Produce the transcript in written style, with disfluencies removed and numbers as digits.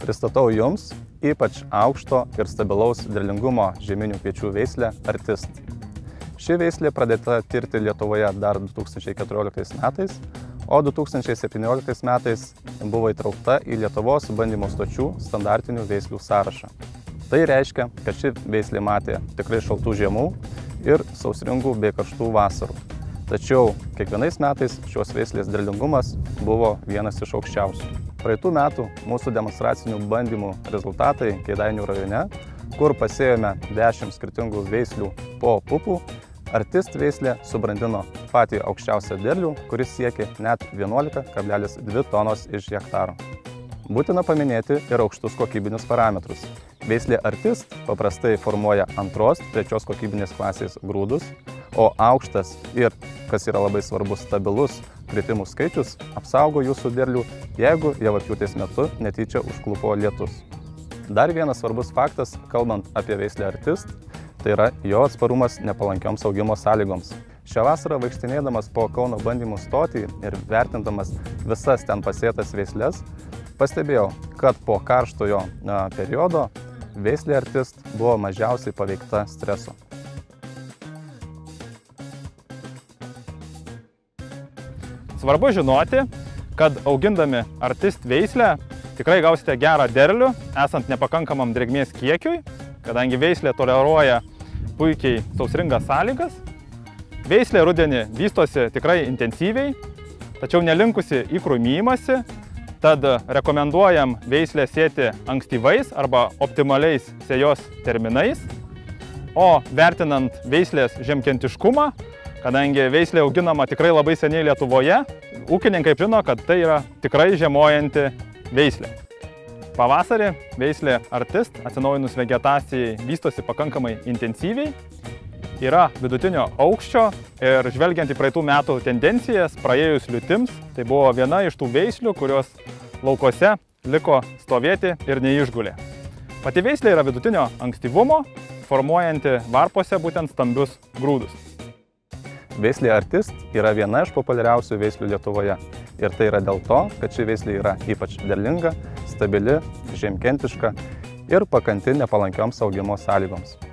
Pristatau Jums ypač aukšto ir stabilaus derlingumo žieminių kviečių veislę Artist. Ši veislė pradėta tirti Lietuvoje dar 2014 metais, o 2017 metais buvo įtraukta į Lietuvos bandymo stočių standartinių veislių sąrašą. Tai reiškia, kad ši veislė matė tikrai šaltų žiemų ir sausringų bei karštų vasarų. Tačiau kiekvienais metais šios veislės derlingumas buvo vienas iš aukščiausių. Praeitų metų mūsų demonstracinių bandymų rezultatai Kėdainių rajone, kur pasėjome 10 skirtingų veislių po pupų, Artist veislė subrandino patį aukščiausią derlių, kuris siekė net 11,2 tonos iš hektaro. Būtina paminėti ir aukštus kokybinius parametrus. Veislė Artist paprastai formuoja 2–3 kokybinės klasės grūdus, o aukštas ir, kas yra labai svarbus, stabilus kritimų skaičius apsaugo jūsų derlių, jeigu javapjūtės metu netyčia užklupo lietus. Dar vienas svarbus faktas, kalbant apie veislę Artist, tai yra jo atsparumas nepalankioms augimo sąlygoms. Šią vasarą vaikštinėdamas po Kauno bandymų stotį ir vertindamas visas ten pasėtas veisles, pastebėjau, kad po karštojo periodo veislė Artist buvo mažiausiai paveikta streso. Svarbu žinoti, kad augindami Artist veislę tikrai gausite gerą derlių, esant nepakankamam drėgmės kiekiui, kadangi veislė toleruoja puikiai sausringas sąlygas. Veislė rudenį vystosi tikrai intensyviai, tačiau nelinkusi į krūmijimąsi, tad rekomenduojam veislę sėti ankstyvais arba optimaliais sėjos terminais. O vertinant veislės žemkentiškumą, kadangi veislė auginama tikrai labai seniai Lietuvoje, ūkininkai žino, kad tai yra tikrai žiemojanti veislė. Pavasarį veislė Artist atsinaujinus vegetacijai vystosi pakankamai intensyviai, yra vidutinio aukščio ir žvelgiant į praeitų metų tendencijas, praėjus liutims, tai buvo viena iš tų veislių, kurios laukuose liko stovėti ir neišgulė. Pati veislė yra vidutinio ankstyvumo, formuojanti varpose būtent stambius grūdus. Veislė Artist yra viena iš populiariausių veislių Lietuvoje. Ir tai yra dėl to, kad ši veislė yra ypač derlinga, stabili, žiemkentiška ir pakanti nepalankioms augimo sąlygoms.